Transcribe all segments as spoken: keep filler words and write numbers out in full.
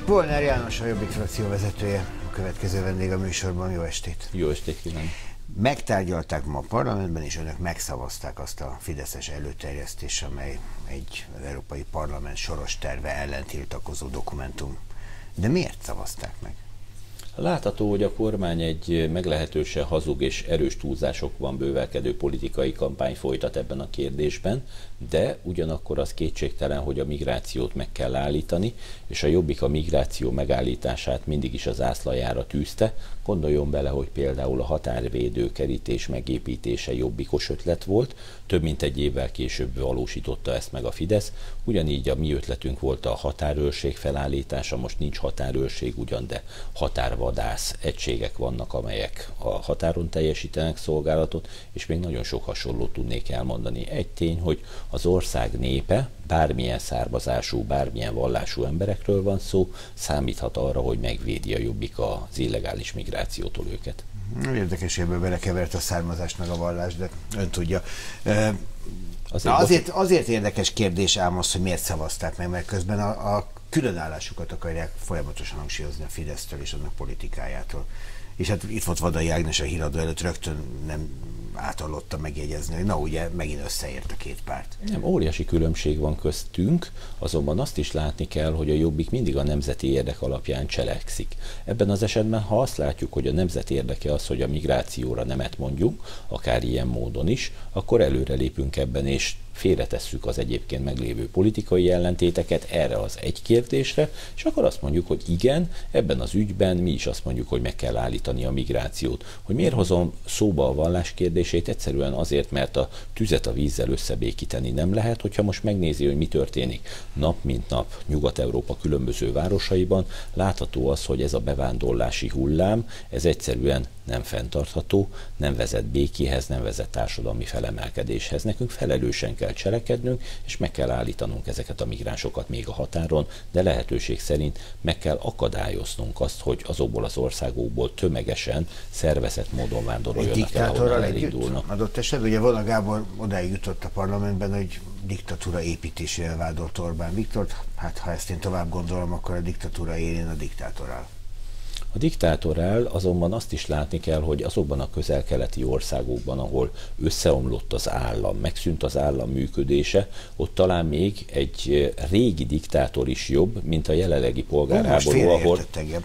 Polnár János, a Jobbik frakció vezetője, a következő vendég a műsorban. Jó estét! Jó estét kívánok! Megtárgyalták ma a parlamentben, és önök megszavazták azt a fideszes előterjesztés, amely egy az Európai Parlament soros terve ellen tiltakozó dokumentum. De miért szavazták meg? Látható, hogy a kormány egy meglehetősen hazug és erős túlzásokban bővelkedő politikai kampány folytat ebben a kérdésben, de ugyanakkor az kétségtelen, hogy a migrációt meg kell állítani, és a Jobbik a migráció megállítását mindig is az zászlajára tűzte. Gondoljon bele, hogy például a határvédő kerítés megépítése jobbikos ötlet volt, több mint egy évvel később valósította ezt meg a Fidesz, ugyanígy a mi ötletünk volt a határőrség felállítása, most nincs határőrség ugyan, de határvadász egységek vannak, amelyek a határon teljesítenek szolgálatot, és még nagyon sok hasonlót tudnék elmondani. Egy tény, hogy az ország népe, bármilyen származású, bármilyen vallású emberekről van szó, számíthat arra, hogy megvédi a Jobbik az illegális migrációtól őket. Érdekes, ebből belekevert a származást meg a vallást, de ön tudja. Azért, Na azért, azért érdekes kérdés ám az, hogy miért szavazták meg, mert közben a, a különállásukat akarják folyamatosan hangsúlyozni a Fidesztől és annak politikájától. És hát itt volt Vadai Ágnes a híradó előtt, rögtön nem átallottam megjegyezni, hogy na ugye megint összeért a két párt. Nem, óriási különbség van köztünk, azonban azt is látni kell, hogy a Jobbik mindig a nemzeti érdek alapján cselekszik. Ebben az esetben, ha azt látjuk, hogy a nemzeti érdeke az, hogy a migrációra nemet mondjunk, akár ilyen módon is, akkor előrelépünk ebben, és félretesszük az egyébként meglévő politikai ellentéteket erre az egy kérdésre, és akkor azt mondjuk, hogy igen, ebben az ügyben mi is azt mondjuk, hogy meg kell állítani a migrációt. Hogy miért hozom szóba a vallás kérdését? Egyszerűen azért, mert a tüzet a vízzel összebékíteni nem lehet, hogyha most megnézi, hogy mi történik nap mint nap Nyugat-Európa különböző városaiban, látható az, hogy ez a bevándorlási hullám, ez egyszerűen nem fenntartható, nem vezet békéhez, nem vezet társadalmi felemelkedéshez. Nekünk felelősen kell cselekednünk, és meg kell állítanunk ezeket a migránsokat még a határon, de lehetőség szerint meg kell akadályoznunk azt, hogy azokból az országokból tömegesen, szervezett módon vándoroljanak el, ahonnan elindulnak. Adott esetben, ugye Vona Gábor odáig jutott a parlamentben, hogy diktatúra építésével vádolt Orbán Viktort. Hát ha ezt én tovább gondolom, akkor a diktatúra élén a diktátor áll. A diktátor áll, azonban azt is látni kell, hogy azokban a közel-keleti országokban, ahol összeomlott az állam, megszűnt az állam működése, ott talán még egy régi diktátor is jobb, mint a jelenlegi polgárháború, ahol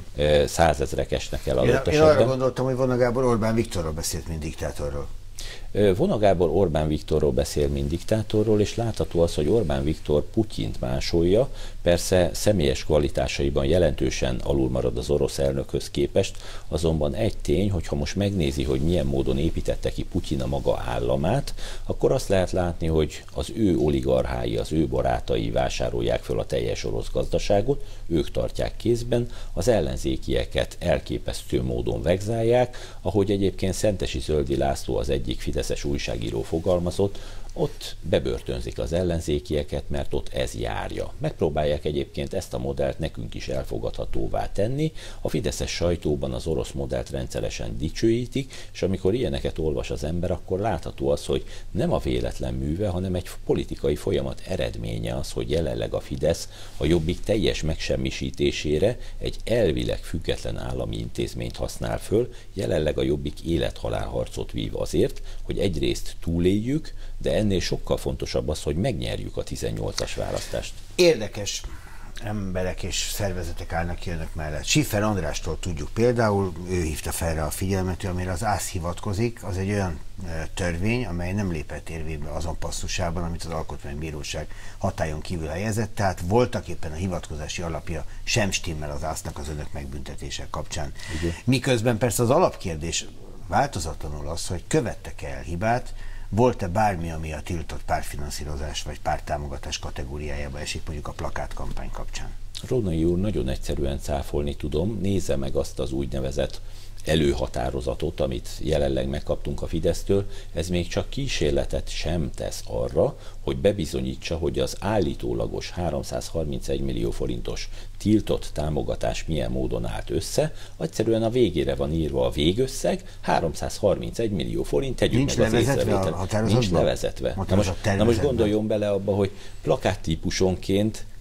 százezrek esnek el adott esetben. Én arra gondoltam, hogy Vona Gábor Orbán Viktorról beszélt, mint diktátorról. Vona Gábor Orbán Viktorról beszél, mint diktátorról, és látható az, hogy Orbán Viktor Putyint másolja, persze személyes kvalitásaiban jelentősen alulmarad az orosz elnökhöz képest, azonban egy tény, hogyha most megnézi, hogy milyen módon építette ki Putyin a maga államát, akkor azt lehet látni, hogy az ő oligarchái, az ő barátai vásárolják föl a teljes orosz gazdaságot, ők tartják kézben, az ellenzékieket elképesztő módon vegzálják, ahogy egyébként Szentesi Zöldi László, az egyik fideszes újságíró fogalmazott, ott bebörtönzik az ellenzékieket, mert ott ez járja. Megpróbálják egyébként ezt a modellt nekünk is elfogadhatóvá tenni. A fideszes sajtóban az orosz modellt rendszeresen dicsőítik, és amikor ilyeneket olvas az ember, akkor látható az, hogy nem a véletlen műve, hanem egy politikai folyamat eredménye az, hogy jelenleg a Fidesz a Jobbik teljes megsemmisítésére egy elvileg független állami intézményt használ föl. Jelenleg a Jobbik élet-halál harcot vív azért, hogy egyrészt túléljük, de ennél sokkal fontosabb az, hogy megnyerjük a tizennyolcas választást. Érdekes emberek és szervezetek állnak ki önök mellett. Schiffer Andrástól tudjuk például, ő hívta fel a figyelmet, amire az ÁSZ hivatkozik, az egy olyan törvény, amely nem lépett érvénybe azon passzusában, amit az Alkotmánybíróság hatályon kívül helyezett, tehát voltak éppen a hivatkozási alapja sem stimmel az ÁSZ-nak az önök megbüntetése kapcsán. Ugye? Miközben persze az alapkérdés változatlanul az, hogy követtek el hibát, volt-e bármi, ami a tiltott pártfinanszírozás vagy párttámogatás kategóriájába esik, mondjuk a plakátkampány kapcsán? Rónai úr, nagyon egyszerűen cáfolni tudom, nézze meg azt az úgynevezett előhatározatot, amit jelenleg megkaptunk a Fidesztől, ez még csak kísérletet sem tesz arra, hogy bebizonyítsa, hogy az állítólagos háromszázharmincegy millió forintos tiltott támogatás milyen módon állt össze, egyszerűen a végére van írva a végösszeg, háromszázharmincegy millió forint, tegyük Nincs meg az észrevételt. Nincs levezetve. Na most, na most gondoljon bele abba, hogy plakáttípusonként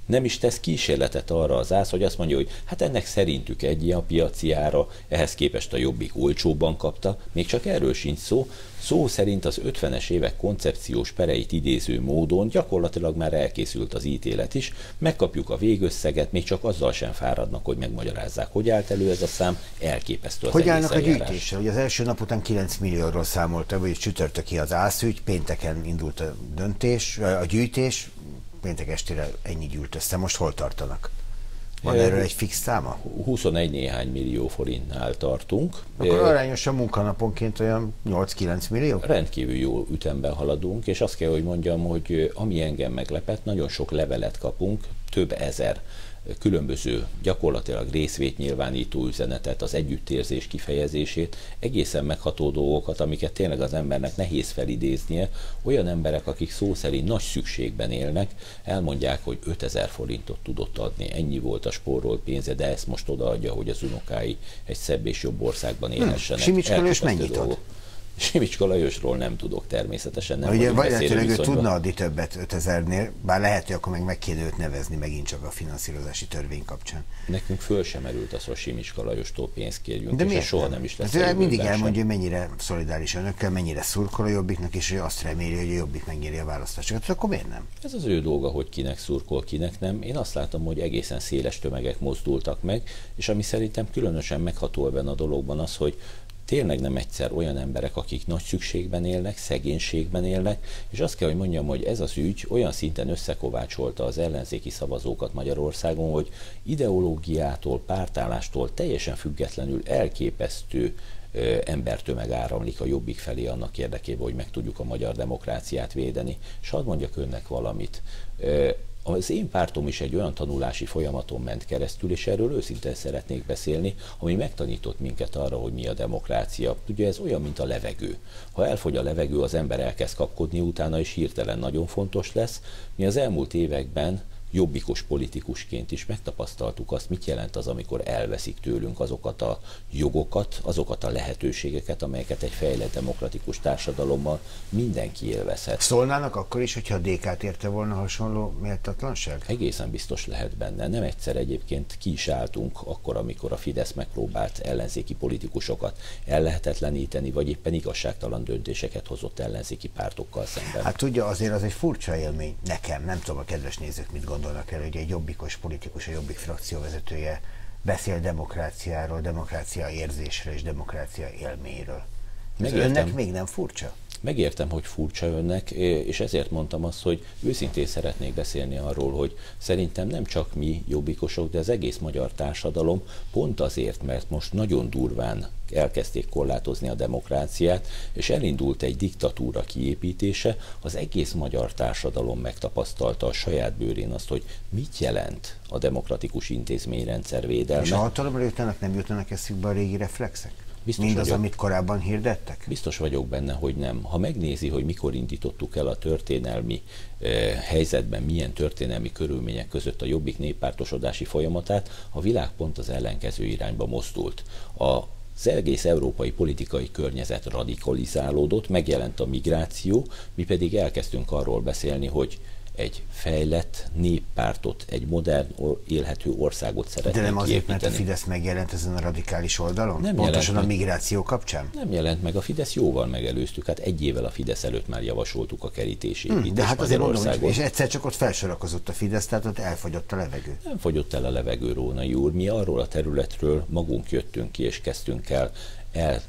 nem is tesz kísérletet arra az ÁSZ, hogy azt mondja, hogy hát ennek szerintük egy a piaci ára, ehhez képest a Jobbik olcsóbban kapta, még csak erről sincs szó. Szó szerint az ötvenes évek koncepciós pereit idéző módon gyakorlatilag már elkészült az ítélet is, megkapjuk a végösszeget, még csak azzal sem fáradnak, hogy megmagyarázzák, hogy állt elő ez a szám, elképesztő az Hogy egész állnak a eljárás. gyűjtéssel? Ugye az első nap után kilenc millióról számolta, vagy csütörtöki az ászügy, pénteken indult a döntés, a gyűjtés, péntek estére ennyi gyűlt össze. Most hol tartanak? Van erről egy fix száma? huszonegy néhány millió forintnál tartunk. Akkor arányosan munkanaponként olyan nyolc-kilenc millió? Rendkívül jó ütemben haladunk, és azt kell, hogy mondjam, hogy ami engem meglepett, nagyon sok levelet kapunk, több ezer különböző gyakorlatilag részvétnyilvánító üzenetet, az együttérzés kifejezését, egészen megható dolgokat, amiket tényleg az embernek nehéz felidéznie. Olyan emberek, akik szó szerint nagy szükségben élnek, elmondják, hogy ötezer forintot tudott adni, ennyi volt a spórolt pénze, de ezt most odaadja, hogy az unokái egy szebb és jobb országban élhessenek. Hmm. Simicska Lajos mennyit ad? Simicska Lajosról nem tudok természetesen. Nem ugye valószínűleg ő tudna adni többet ötezernél, bár lehet, hogy akkor meg meg kéne őt nevezni megint csak a finanszírozási törvény kapcsán. Nekünk föl sem merült az, hogy Simicska Lajostól pénzt kérjünk, de és soha nem is lesz. Hát mindig elmondja, hogy mennyire szolidáris önökkel, mennyire szurkol a Jobbiknak, és hogy azt reméli, hogy a Jobbik megnyeri a választásokat. Akkor miért nem? Ez az ő dolga, hogy kinek szurkol, kinek nem. Én azt látom, hogy egészen széles tömegek mozdultak meg, és ami szerintem különösen megható ebben a dologban az, hogy tényleg nem egyszer olyan emberek, akik nagy szükségben élnek, szegénységben élnek, és azt kell, hogy mondjam, hogy ez az ügy olyan szinten összekovácsolta az ellenzéki szavazókat Magyarországon, hogy ideológiától, pártállástól teljesen függetlenül elképesztő ö, embertömeg áramlik a Jobbik felé annak érdekében, hogy meg tudjuk a magyar demokráciát védeni. És hadd mondjak önnek valamit. Ö, Az én pártom is egy olyan tanulási folyamaton ment keresztül, és erről őszintén szeretnék beszélni, ami megtanított minket arra, hogy mi a demokrácia. Ugye ez olyan, mint a levegő. Ha elfogy a levegő, az ember elkezd kapkodni, utána is hirtelen nagyon fontos lesz. Mi az elmúlt években jobbikos politikusként is megtapasztaltuk azt, mit jelent az, amikor elveszik tőlünk azokat a jogokat, azokat a lehetőségeket, amelyeket egy fejlett demokratikus társadalommal mindenki élvezhet. Szólnának akkor is, hogyha a dé ká-t érte volna hasonló méltatlanság? Egészen biztos lehet benne. Nem egyszer egyébként ki is álltunk akkor, amikor a Fidesz megpróbált ellenzéki politikusokat ellehetetleníteni, vagy éppen igazságtalan döntéseket hozott ellenzéki pártokkal szemben. Hát tudja, azért az egy furcsa élmény nekem, nem tudom, a kedves nézők mit gondolnak el, hogy egy jobbikos politikus, a Jobbik frakció vezetője beszél demokráciáról, demokrácia érzésről és demokrácia élményről. Ez önnek még nem furcsa? Megértem, hogy furcsa önnek, és ezért mondtam azt, hogy őszintén szeretnék beszélni arról, hogy szerintem nem csak mi jobbikosok, de az egész magyar társadalom pont azért, mert most nagyon durván elkezdték korlátozni a demokráciát, és elindult egy diktatúra kiépítése, az egész magyar társadalom megtapasztalta a saját bőrén azt, hogy mit jelent a demokratikus intézményrendszer védelme. És a hatalomra jutnának, nem jutnának eszükbe a régi reflexek? Biztos Mindaz, vagyok, amit korábban hirdettek? Biztos vagyok benne, hogy nem. Ha megnézi, hogy mikor indítottuk el a történelmi eh, helyzetben, milyen történelmi körülmények között a Jobbik néppártosodási folyamatát, a világ pont az ellenkező irányba mozdult. A Az egész európai politikai környezet radikalizálódott, megjelent a migráció, mi pedig elkezdtünk arról beszélni, hogy egy fejlett néppártot, egy modern, élhető országot szeretnénk De nem azért, kiépíteni. mert a Fidesz megjelent ezen a radikális oldalon? Nem Pontosan a meg. migráció kapcsán? Nem jelent meg, a Fidesz jóval megelőztük, hát egy évvel a Fidesz előtt már javasoltuk a kerítési építést Hmm, de hát azért mondom, Magyarországon. hogy, és egyszer csak ott felsorakozott a Fidesz, tehát ott elfogyott a levegő. Nem fogyott el a levegő, Rónai úr. Mi arról a területről magunk jöttünk ki, és kezdtünk el, el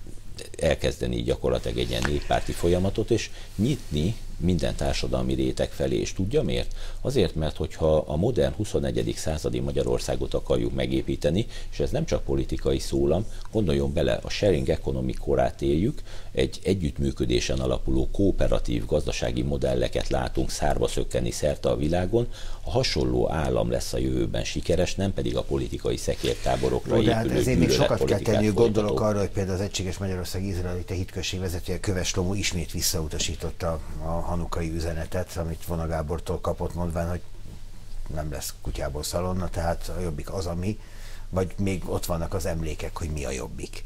elkezdeni gyakorlatilag egy ilyen néppárti folyamatot, és nyitni minden társadalmi réteg felé, és tudja miért? Azért, mert hogyha a modern huszonegyedik századi Magyarországot akarjuk megépíteni, és ez nem csak politikai szólam, gondoljon bele, a sharing economy korát éljük, egy együttműködésen alapuló kooperatív gazdasági modelleket látunk szárba szökkeni szerte a világon, a hasonló állam lesz a jövőben sikeres, nem pedig a politikai szekértáborokra épülő gyűlöletpolitikát. Ezért még sokat kell tenni, gondolok arra, hogy például az Egységes Magyarország izraelita hitközség vezetője Köves Lomó ismét visszautasította a hanukai üzenetet, amit Vona Gábortól kapott, mondván, hogy nem lesz kutyából szalonna, tehát a Jobbik az, ami, vagy még ott vannak az emlékek, hogy mi a Jobbik.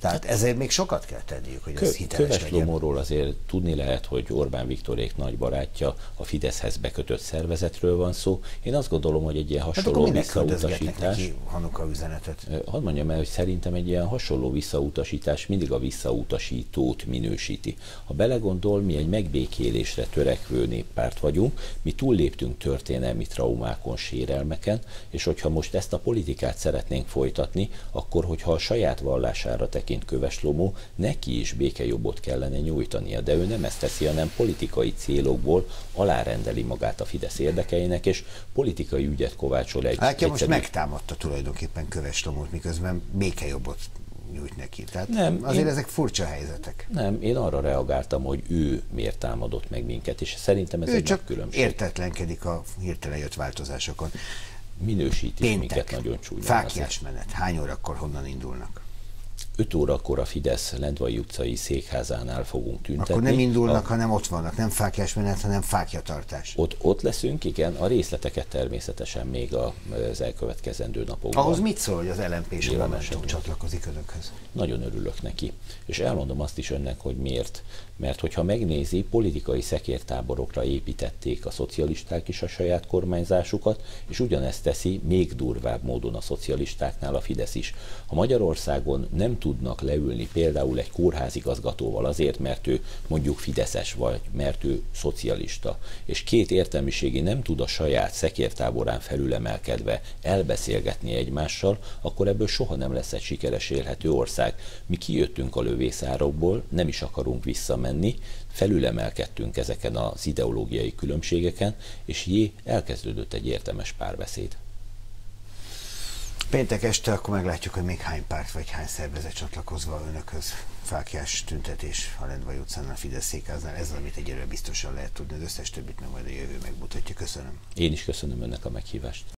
Tehát ezért még sokat kell tenniük, hogy ez hiteles Köves legyen. Lomóról azért tudni lehet, hogy Orbán Viktorék nagy barátja, a Fideszhez bekötött szervezetről van szó. Én azt gondolom, hogy egy ilyen hasonló hát visszautasítás... neki Hanuka üzenetet? Hadd mondjam el, hogy szerintem egy ilyen hasonló visszautasítás mindig a visszautasítót minősíti. Ha belegondol, mi egy megbékélésre törekvő néppárt vagyunk, mi túlléptünk történelmi traumákon, sérelmeken, és hogyha most ezt a politikát szeretnénk folytatni, akkor, hogyha a saját vallására tekint Köves Lomó, neki is békejobbot kellene nyújtania, de ő nem ezt teszi, hanem politikai célokból alárendeli magát a Fidesz érdekeinek, és politikai ügyet kovácsol egy... Látja, most egyszerű... megtámadta tulajdonképpen Köves Lomót, miközben békejobbot nyújt neki. Tehát nem, azért én... ezek furcsa helyzetek. Nem, én arra reagáltam, hogy ő miért támadott meg minket, és szerintem ez ő egy csak nagy különbség. értetlenkedik a hirtelen jött változásokon. Minősít is Péntek, minket nagyon csúnyán. Fáklyás menet. Hány órakor honnan indulnak? öt órakor a Fidesz Lendvai utcai székházánál fogunk tüntetni. Akkor nem indulnak, a... hanem ott vannak. Nem fáklyás menet, hanem fákjatartás. Ott, ott leszünk, igen. A részleteket természetesen még az elkövetkezendő napokban. Ahhoz mit szól, hogy az el em pé és a Momentum csatlakozik önökhöz? Nagyon örülök neki. És elmondom azt is önnek, hogy miért. Mert hogyha megnézi, politikai szekértáborokra építették a szocialisták is a saját kormányzásukat, és ugyanezt teszi még durvább módon a szocialistáknál a Fidesz is. Ha Magyarországon nem tudnak leülni például egy kórházigazgatóval azért, mert ő mondjuk fideszes vagy, mert ő szocialista, és két értelmiségi nem tud a saját szekértáborán felülemelkedve elbeszélgetni egymással, akkor ebből soha nem lesz egy sikeres élhető ország. Mi kijöttünk a lövészárokból, nem is akarunk visszamenni, felülemelkedtünk ezeken az ideológiai különbségeken, és jé, elkezdődött egy értelmes párbeszéd. Péntek este akkor meglátjuk, hogy még hány párt vagy hány szervezet csatlakozva önökhöz. Fáklyás tüntetés a Lendvai utcán, a Fidesz székháznál. Ez az, amit egyelőre biztosan lehet tudni, az összes többit meg majd a jövő megmutatja. Köszönöm. Én is köszönöm önnek a meghívást.